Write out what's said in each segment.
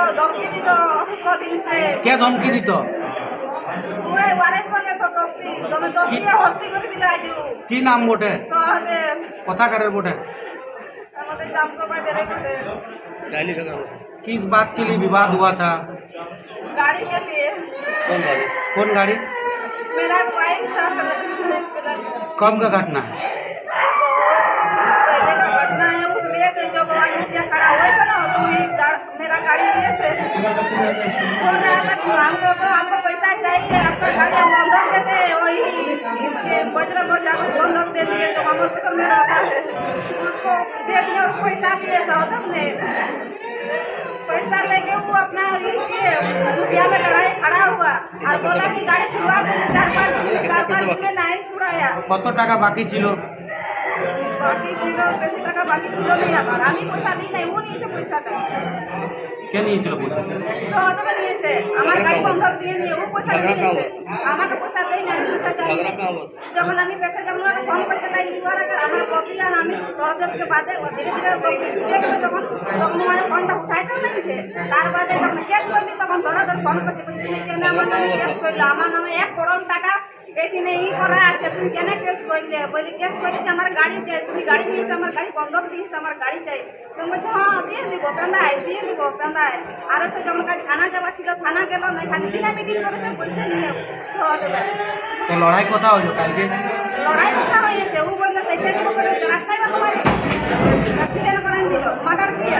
धमकी दी दिन से क्या धमकी दी तो हस्ती कर दिला की नाम बोटे सहदेव कथा करे बोटे किस बात के लिए विवाद हुआ था? गाड़ी के लिए। कौन गाड़ी? मेरा बाइक था। कब का घटना है? पहले का घटना है, उस लिए थे जब नीचे खड़ा हुआ था ना तो मेरा गाड़ी लिए थे। बोल रहा था कि हमको पैसा चाहिए, आपका गाड़ी हम बंधक देते हैं, वही इसके बजरा बाजार बंधक दे दिए तो हमारे को में रहता है। उसको दे दिया और पैसा लिए साहब ने पैसा लेके वो अपना रुपया में लड़ाई खड़ा हुआ और बोला कि गाड़ी छुड़वा दे। 4-5 दिन में नहीं छुड़ाया। कत टाका बाकी छिलो? बाकी छिलो बेसी टाका बाकी छिलो नहीं आमार आमी पैसा दी नहीं वो নিয়েছে পয়সাটা। কে নিয়েছিল পয়সা? সহদেব নিয়েছে আমার গাড়ি বন্ধক দিয়ে নিয়ে ও পয়সা নিয়েছে আমাকে পয়সা দেই না পয়সা চাই যখন আমি পেছে যখন ফোন করতে লাই ইবার আমার বকিয়া আমি সহদেবকে বাদে ধীরে ধীরে দস্তি দিয়ে গেল যখন তখন মানে ফোনটা উঠাইতে নাইছে তার বাদে যখন কেস করলি তখন ধরাধর ফোন করতে বলি তুমি কেন আমার নামে কেস করলে আমার নামে 1 করোড় টাকা এখানে ই করা আছে তুমি কেন কেস করলে বলি কেস করেছি আমার গাড়ি চাই তুমি গাড়ি নিয়েছো আমার গাড়ি বন্ধক দিয়েছো আমার গাড়ি চাই তুমি বলছো হ্যাঁ দিয়ে দিব পেন্দায় দিয়ে দিব পেন্দায় আর তো যখন কাজ থানা যাওয়া ছিল থানা গেল না এখানে দিনে মিটিং করেছে পয়সা নিয়ে তো লড়াই কথা হইলো কালকে? লড়াই কথা হয়েছে ও বললো দেখে দেবো করে রাস্তায় বা তোমার অ্যাক্সিডেंट করেন দিল মার্ডার किया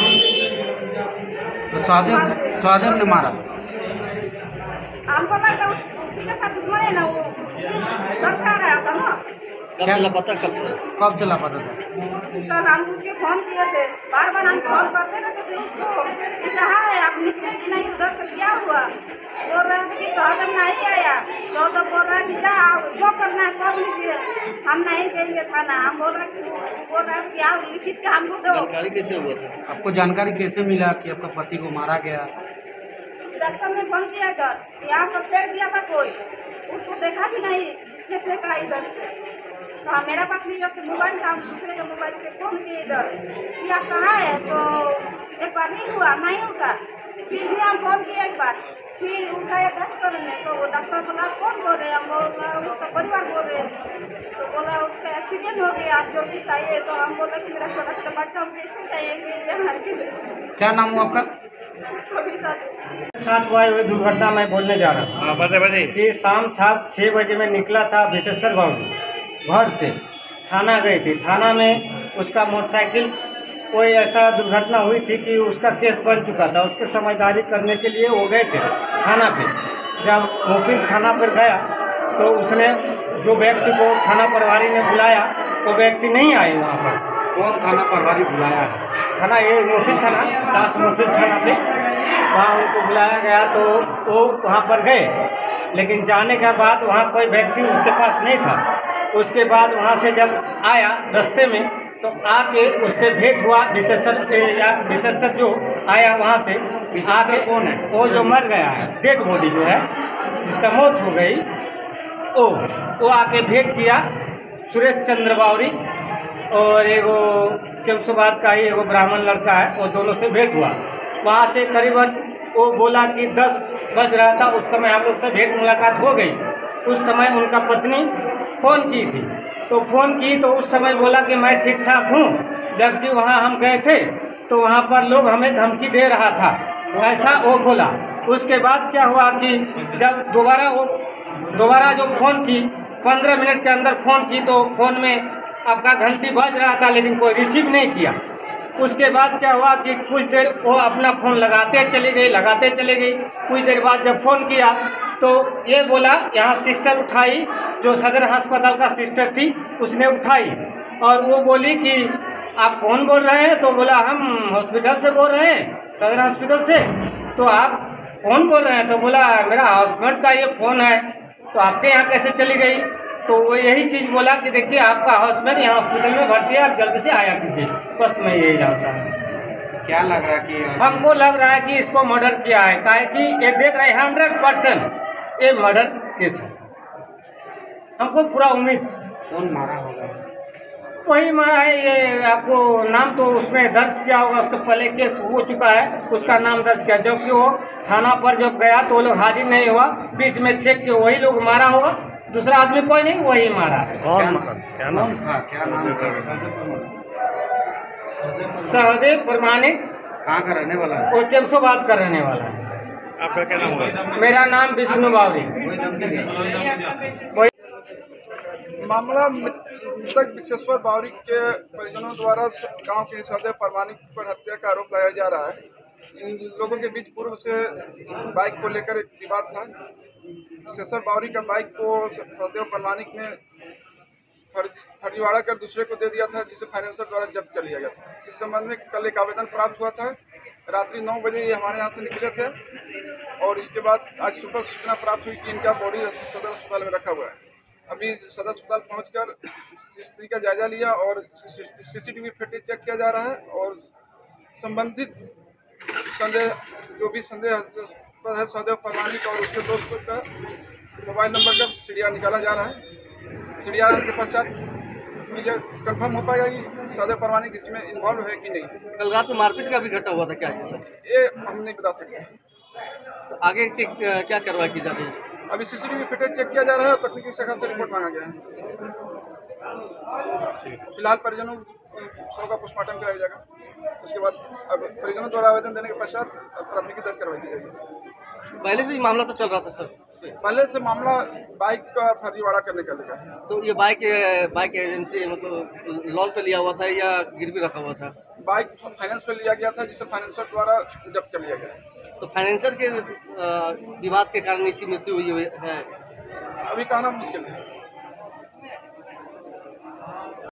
तो सहदेव ने मारा? हमको लगता है उसी के साथ दुश्मन है ना वो घर से आ रहा था ना। क्या लापता कब से लापता था? कल हम उसके फोन किए थे बार बार हम कॉल करते रहते थे उसको कि कहाँ है आप निकले कि नहीं उधर से क्या हुआ बोल रहे थे कि सहदेव नहीं आया तो बोल रहा है कि जा जो करना है कर लीजिए हम नहीं देंगे थाना। हम बोल रहे कि आप लिखित के हमको दो। जानकारी कैसे हुआ था? आपको जानकारी कैसे मिला कि आपका पति को मारा गया? डॉक्टर ने फोन किया इधर यहाँ पर फेंक दिया था कोई उसको देखा भी नहीं जिसने फेंका इधर से तो हाँ मेरा पास भी मोबाइल था दूसरे के मोबाइल पे फोन किए इधर कि आप कहाँ है तो एक बार नहीं हुआ नहीं उठा फिर भी हम फोन किए एक बार फिर उठाया डॉक्टर ने तो वो डॉक्टर बोला कौन बोल रहे हैं हम बोला उसका परिवार बोल रहे हैं तो बोला उसका एक्सीडेंट हो गया आप जल्दी से आइए तो हम बोला कि मेरा छोटा छोटा बच्चा हमको इससे चाहिए कि क्या नाम हुआ आपका? साथ हुआ हुई दुर्घटना मैं बोलने जा रहा हूँ। बताइए कि शाम 6 बजे में निकला था विशेश्वर गाँव घर से थाना गई थी। थाना में उसका मोटरसाइकिल कोई ऐसा दुर्घटना हुई थी कि उसका केस बन चुका था। उसके समझदारी करने के लिए वो गए थे थाना पे। जब मोपिन थाना पर गया तो उसने जो व्यक्ति को थाना प्रभारी ने बुलाया वो व्यक्ति नहीं आए वहाँ पर। कौन थाना प्रभारी बुलाया? थाना ये मोपिन थाना मोपिन थाना पे वहाँ उनको बुलाया गया तो वो वहाँ पर गए लेकिन जाने के बाद वहाँ कोई व्यक्ति उसके पास नहीं था। उसके बाद वहाँ से जब आया रास्ते में तो आके उससे भेंट हुआ। विशेषज्ञ जो आया वहाँ से आके कौन है? वो जो मर गया है डेड बॉडी जो है जिसका मौत हो गई वो आके भेंट किया। सुरेश चंद्र बावरी और एगो शमशाबाद का ही एगो ब्राह्मण लड़का है वो दोनों से भेंट हुआ। वहाँ से करीबन वो बोला कि 10 बज रहा था उस समय हम लोग से भेंट मुलाकात हो गई। उस समय उनका पत्नी फ़ोन की थी तो फ़ोन की तो उस समय बोला कि मैं ठीक ठाक हूँ जबकि वहाँ हम गए थे तो वहाँ पर लोग हमें धमकी दे रहा था ऐसा वो बोला। उसके बाद क्या हुआ कि जब दोबारा जो फ़ोन की 15 मिनट के अंदर फ़ोन की तो फ़ोन में आपका घंटी बज रहा था लेकिन कोई रिसीव नहीं किया। उसके बाद क्या हुआ कि कुछ देर वो अपना फ़ोन लगाते चली गई कुछ देर बाद जब फ़ोन किया तो ये बोला यहाँ सिस्टर उठाई जो सदर अस्पताल का सिस्टर थी उसने उठाई और वो बोली कि आप कौन बोल रहे हैं तो बोला हम हॉस्पिटल से बोल रहे हैं सदर हॉस्पिटल से। तो आप कौन बोल रहे हैं तो बोला मेरा हस्बैंड का ये फ़ोन है तो आपके यहाँ कैसे चली गई तो वो यही चीज़ बोला कि देखिए आपका हस्बैंड यहाँ हॉस्पिटल में भर्ती है आप जल्दी से आया कीजिए। बस मैं यही जानता हूँ। क्या लग रहा है कि हमको लग रहा है कि इसको मर्डर किया है काहे कि ये देख रहे हैं 100% ये मर्डर केस है। हमको पूरा उम्मीद। कौन मारा होगा? वही मारा है। ये आपको नाम तो उसमें दर्ज किया होगा, उसका पहले केस हो चुका है, उसका नाम दर्ज किया। जबकि वो थाना पर जब गया तो वो लोग हाजिर नहीं हुआ, बीच में चेक के वही लोग मारा होगा, दूसरा आदमी कोई नहीं, वही मारा है। कौन मारा? क्या नाम था? क्या नाम था? सहदेव प्रमाणिक। कहाँ का रहने वाला है? वो चमसोबाद का रहने वाला है। आपका क्या नाम हुआ? मेरा नाम विष्णु बावरी। मामला मृतक विश्वेश्वर बावरी के परिजनों द्वारा गांव के सहदेव प्रमाणिक पर हत्या का आरोप लगाया जा रहा है। इन लोगों के बीच पूर्व से बाइक को लेकर एक विवाद था। विश्वेश्वर बावरी का बाइक को सहदेव प्रमाणिक ने फर्जीवाड़ा कर दूसरे को दे दिया था, जिसे फाइनेंसर द्वारा जब्त कर लिया गया था। इस संबंध में कल एक आवेदन प्राप्त हुआ था। रात्रि 9 बजे ये हमारे यहाँ से निकले थे और इसके बाद आज सुबह सूचना प्राप्त हुई कि इनका बॉडी सदर अस्पताल में रखा हुआ है। अभी सदर अस्पताल पहुंचकर स्थिति का जायजा लिया और सीसीटीवी फुटेज चेक किया जा रहा है और संबंधित जो भी संदेह है सहदेव प्रमाणिक और उसके दोस्तों का मोबाइल नंबर का सीढ़िया निकाला जा रहा है। सीढ़िया के पश्चात मुझे कंफर्म हो पाएगा कि सहदेव प्रमाणिक इसमें इन्वॉल्व है कि नहीं। कल रात में मारपीट का भी घटना हुआ था क्या है सर? ये हम नहीं बता सकते। तो आगे क्या कार्रवाई की जा रही है? अभी सीसीटीवी फुटेज चेक किया जा रहा है और तकनीकी शाखा से रिपोर्ट मांगा गया है। फिलहाल परिजनों शव का पोस्टमार्टम कराया जाएगा। उसके बाद अब परिजनों द्वारा आवेदन देने के पश्चात प्राथमिकी दर्ज करवाई दी जाएगी। पहले से ही मामला तो चल रहा था सर? पहले से मामला बाइक का फर्जीवाड़ा करने का लेकर है। तो ये बाइक एजेंसी मतलब लोन पे लिया हुआ था या गिरवी रखा हुआ था? बाइक फाइनेंस पे लिया गया था, जिसे फाइनेंसर द्वारा जब्त कर लिया गया है। तो फाइनेंसर के विवाद के कारण इसी मृत्यु हुई है? अभी कहना मुश्किल है।